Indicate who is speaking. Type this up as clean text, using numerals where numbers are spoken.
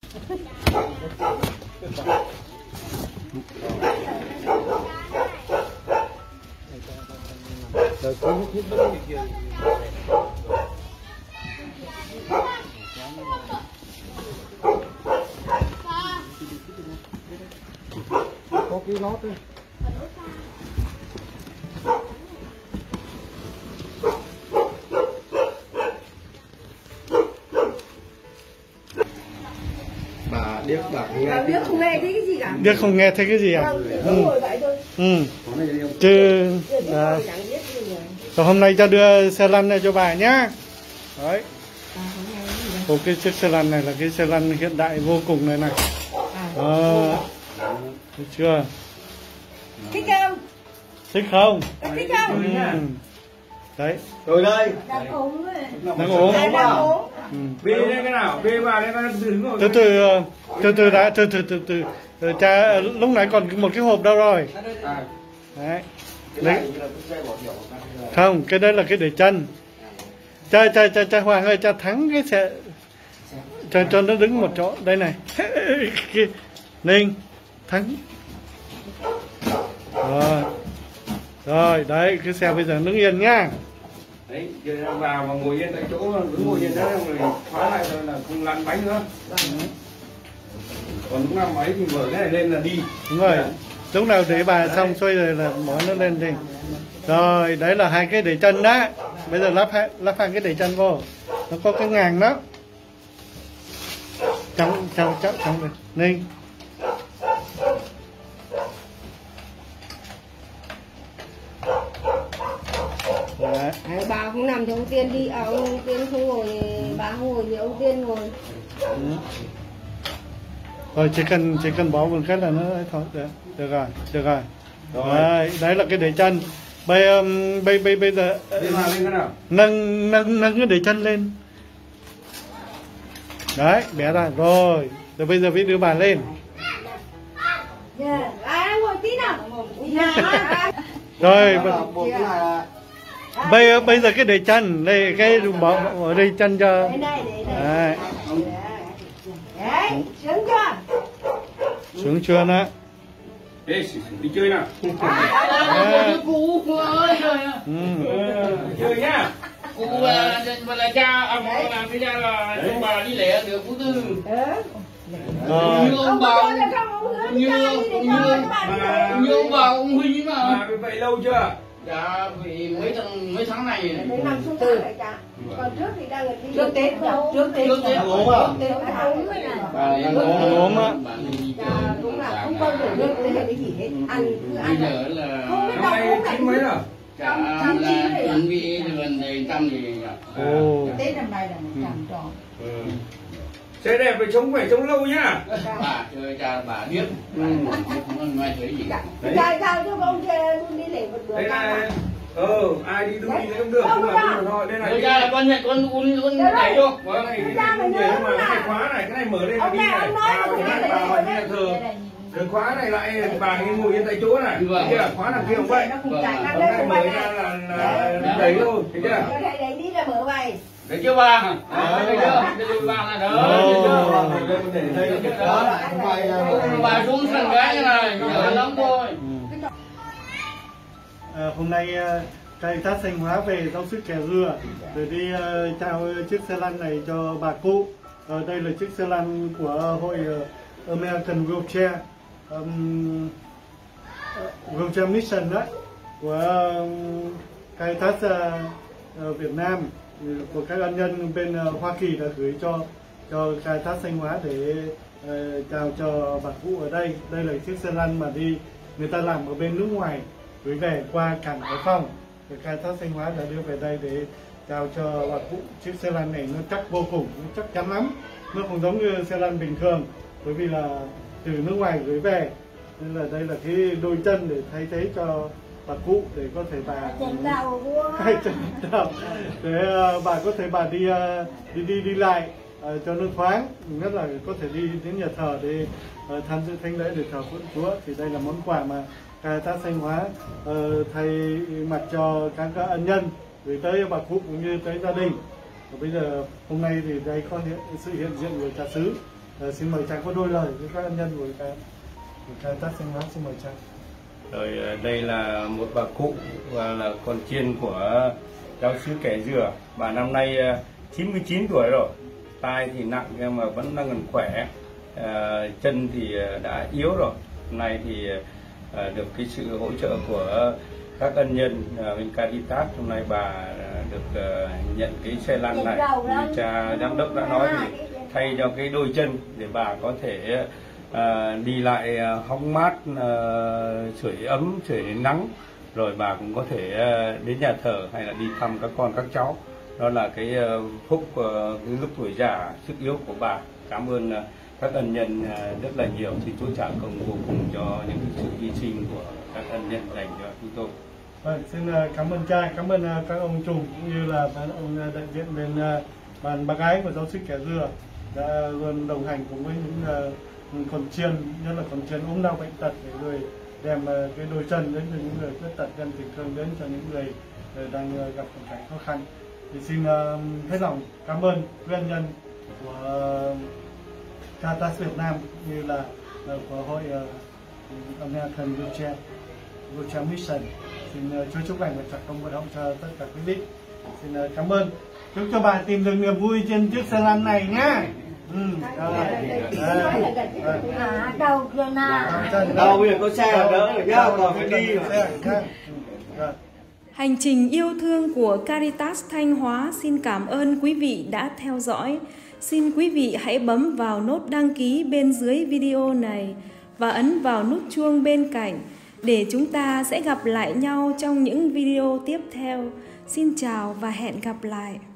Speaker 1: Có cái lót đấy. Bà điếc không nghe thấy cái gì cả. Điếc không nghe thấy cái gì à? Chứ hôm nay cho đưa xe lăn này cho bà nhá. Đấy. Cái chiếc xe lăn này là cái xe lăn hiện đại vô cùng này này. Thấy chưa?
Speaker 2: Thích không?
Speaker 1: Thích không?
Speaker 2: Thích không?
Speaker 1: Đấy.
Speaker 3: Rồi đây.
Speaker 2: Đang ốm rồi.
Speaker 1: Đang ốm.
Speaker 2: Đang ốm.
Speaker 3: Bê lên cái nào? Bê vào lên nó đứng rồi.
Speaker 1: Từ từ cha lúc nãy còn một cái hộp đâu rồi? Đấy. Đấy. Không, cái đấy là cái để chân. Cha Hoàng ơi, cha thắng cái xe cho nó đứng một chỗ đây này. Ninh thắng. Rồi đấy, cái xe bây giờ đứng yên nhá.
Speaker 3: Đấy, giờ vào mà ngồi yên tại chỗ, cứ ngồi yên đó rồi khóa lại rồi là không lăn bánh nữa. Còn lúc nào máy thì mở cái này lên là đi.
Speaker 1: Đúng rồi. Lúc nào để bà xong xuôi rồi là mở nó lên đi. Rồi, đấy là hai cái để chân đó. Bây giờ lắp hai cái để chân vô. Nó có cái ngàng đó. Trong được. Ninh.
Speaker 2: Bà không nằm thì ông Tiên đi, ông Tiên không ngồi, bà không ngồi thì ông Tiên ngồi.
Speaker 1: Rồi chỉ cần bỏ một cái là nó thôi, được rồi. Đấy là cái để chân. Bây giờ nâng cái để chân lên. Đấy, bé ra rồi. Rồi bây giờ đưa bà lên.
Speaker 2: Ngồi tí nào.
Speaker 1: Rồi bây giờ cái để chân đây, cái bỏ ở đây chân cho. Đấy.
Speaker 2: Sướng chưa?
Speaker 1: Sướng chưa đó.
Speaker 3: Ê, đi chơi nào.
Speaker 4: Cụ ơi trời ơi.
Speaker 3: Chơi nhá.
Speaker 4: Cụ là cha, ông làm cái ra là ông bà đi lẻ được Phú Tư. Như ông bà, như ông bà ông Huy mà.
Speaker 3: Vậy lâu chưa?
Speaker 4: Dạ vì mấy tháng này.
Speaker 2: Đến năm xuống từ lại cha. Còn trước thì đang đi trước Tết rồi. Trước Tết ốm à? Tết ốm rồi này.
Speaker 1: Ốm á.
Speaker 2: Đúng là không bao giờ nước Tết cái gì hết. Ăn cứ ăn.
Speaker 4: Bây giờ là
Speaker 3: Năm nay 9 mấy rồi?
Speaker 4: Dạ là chuẩn bị gần đầy trăm thì.
Speaker 2: Tết năm nay là 100 tròn.
Speaker 3: Xe đẹp phải sống lâu nhá.
Speaker 4: Bà chơi cha bà biết. Không ai thấy gì.
Speaker 2: Sao cho ông luôn đi lấy một bữa.
Speaker 3: Đây là ai đi đúng đi cũng được, nhưng mà thôi đây này.
Speaker 4: Cha là con nhảy con nhảy vô.
Speaker 3: Cái này mà cái này khóa này, cái này mở lên là đi này. Vào như là thường. Cái khóa này lại bà ngồi yên tại chỗ này. Kia khóa là kia không vậy. Hôm nay mở ra là đẩy thôi, thấy chưa?
Speaker 2: Đẩy đi là mở vậy.
Speaker 4: Đấy chưa bà? Đấy chưa? Đây bà là đó. Bà xuống sân cái như này, nhỏ lắm thôi.
Speaker 1: Hôm nay khai thác Thanh Hóa về giáo sức Kè Dừa để đi trao chiếc xe lăn này cho bà cụ. Đây là chiếc xe lăn của hội American Wheelchair Wheelchair Mission đó, của khai thác Việt Nam, của các ân nhân bên Hoa Kỳ đã gửi cho khai thác Thanh Hóa để chào cho bà cụ ở đây. Đây là chiếc xe lăn mà người ta làm ở bên nước ngoài gửi về qua cảng Hải Phòng. Khai thác Thanh Hóa đã đưa về đây để chào cho bà cụ. Chiếc xe lăn này nó chắc vô cùng, nó chắc chắn lắm, nó không giống như xe lăn bình thường, bởi vì là từ nước ngoài gửi về, nên là đây là cái đôi chân để thay thế cho bà cụ, để có thể bà hai chân đau để bà có thể đi lại cho nó thoáng, nhất là có thể đi đến nhà thờ để tham dự thánh lễ để thờ phượng Chúa. Thì đây là món quà mà khai thác Thanh Hóa thay mặt cho các ân nhân gửi tới bà cụ cũng như tới gia đình. Và bây giờ hôm nay thì đây có sự hiện diện của cha xứ Xin mời Trang có đôi lời với các ân nhân của Caritas Thanh Hóa, xin mời Trang.
Speaker 3: Rồi đây là một bà cụ và là con chiên của giáo xứ Kẻ Dừa. Bà năm nay 99 tuổi rồi, tai thì nặng nhưng mà vẫn đang còn khỏe, chân thì đã yếu rồi. Hôm nay thì được cái sự hỗ trợ của các ân nhân bên Caritas, hôm nay bà được nhận cái xe lăn này. Như cha giám đốc đã nói thì thay cho cái đôi chân để bà có thể đi lại hóng mát, sưởi ấm, sưởi nắng, rồi bà cũng có thể đến nhà thờ hay là đi thăm các con các cháu. Đó là cái phúc cái lúc tuổi già sức yếu của bà. Cảm ơn các ân nhân rất là nhiều. Xin Chúa trả công vô cùng cho những sự hy sinh của các ân nhân dành cho chúng tôi.
Speaker 1: Xin cảm ơn cha, cảm ơn các ông trùm cũng như là ông đại diện bên ban bác gái của giáo xứ Kẻ Dừa đã luôn đồng hành cùng với những con chiên, nhất là con chiên ốm đau bệnh tật, để người đem cái đôi chân đến cho những người khuyết tật, đem tình thương đến cho những người đang gặp hoàn cảnh khó khăn. Thì xin hết lòng cảm ơn quý ân nhân của Caritas Việt Nam cũng như là của hội American Wheelchair Mission. Xin Chúa chúc lành và trả công vận động cho tất cả quý vị. Xin cảm ơn. Chúc cho bà tìm được niềm vui trên chiếc xe lăn này nhá.
Speaker 2: Đâu rồi nào.
Speaker 5: Đâu bây giờ có xe ở đỡ rồi nhá, còn phải đi rồi.
Speaker 6: Hành trình yêu thương của Caritas Thanh Hóa xin cảm ơn quý vị đã theo dõi. Xin quý vị hãy bấm vào nút đăng ký bên dưới video này và ấn vào nút chuông bên cạnh để chúng ta sẽ gặp lại nhau trong những video tiếp theo. Xin chào và hẹn gặp lại.